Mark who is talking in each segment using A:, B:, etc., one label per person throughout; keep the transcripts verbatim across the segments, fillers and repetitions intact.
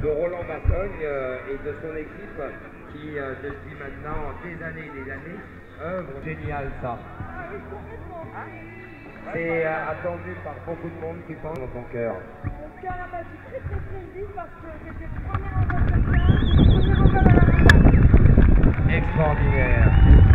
A: de Roland Bassogne euh, et de son équipe qui, euh, depuis maintenant des années et des années, œuvre. Génial ça. C'est euh, attendu par beaucoup de monde qui pense dans ton cœur.
B: Mon cœur a battu très très très vite parce que j'étais première en entretien, première en à la montagne.
A: Extraordinaire.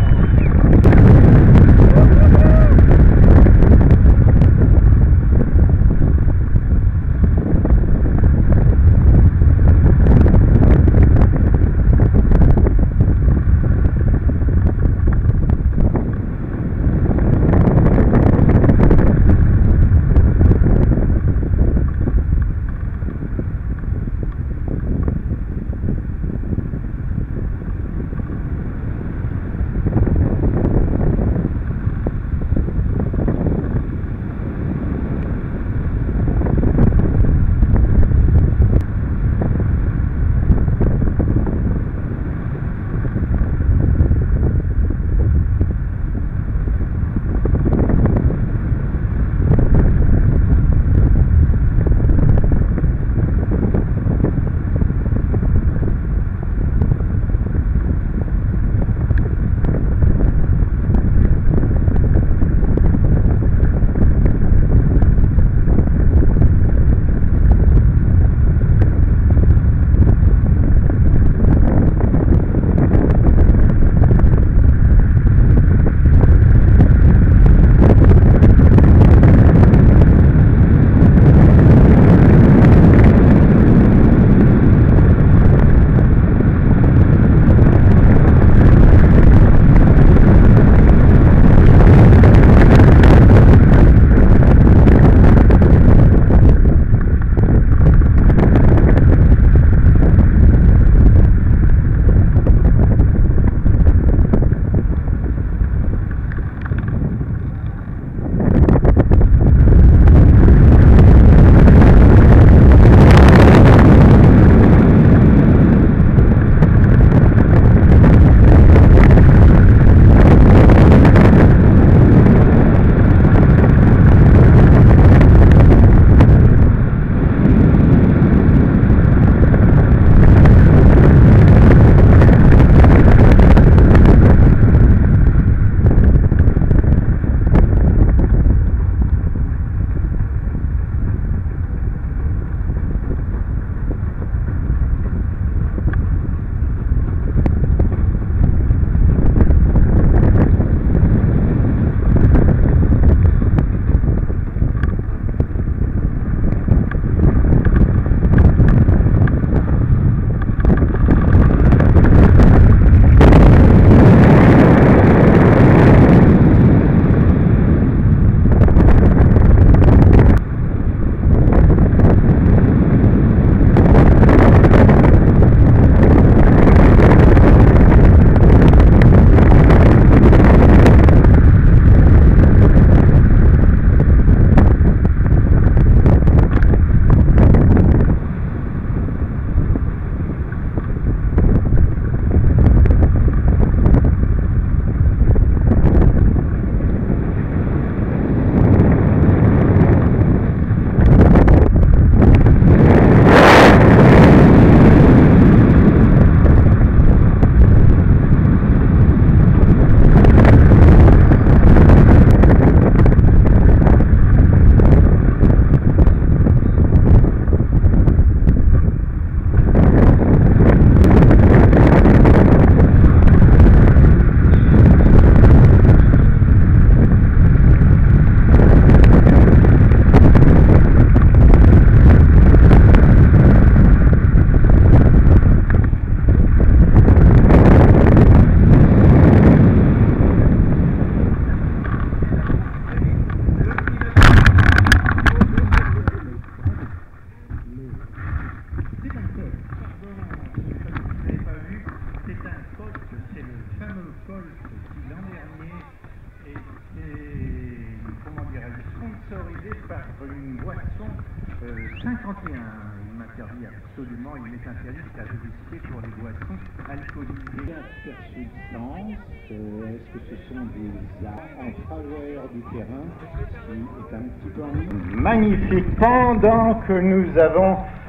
C: une boisson euh, cinquante et un. Il m'interdit absolument, il m'est interdit de faire publicité pour les boissons alcoolisées.
D: Substance, euh, est-ce que ce sont des arts en faveur du terrain qui est un petit peu en...
C: Magnifique. Pendant que nous avons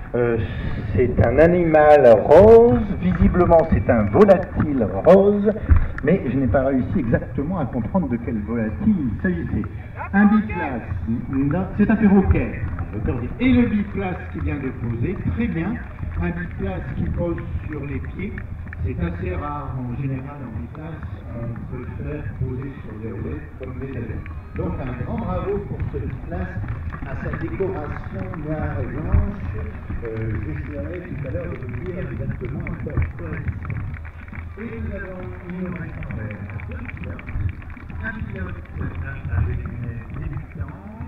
C: Euh, c'est un animal rose, visiblement c'est un volatile rose, mais je n'ai pas réussi exactement à comprendre de quel volatile il s'agissait. Un biplace, c'est un perroquet, et le biplace qui vient de poser, très bien. Un biplace qui pose sur les pieds, c'est assez rare en général en biplace, on préfère poser sur les roulettes comme les élèves. Donc un grand bravo pour ce biplace à sa décoration noire et blanche. Euh, J'essaierai tout à l'heure de vous dire exactement à quoi il correspond. Et nous avons une innovation un pilote avec une débutante.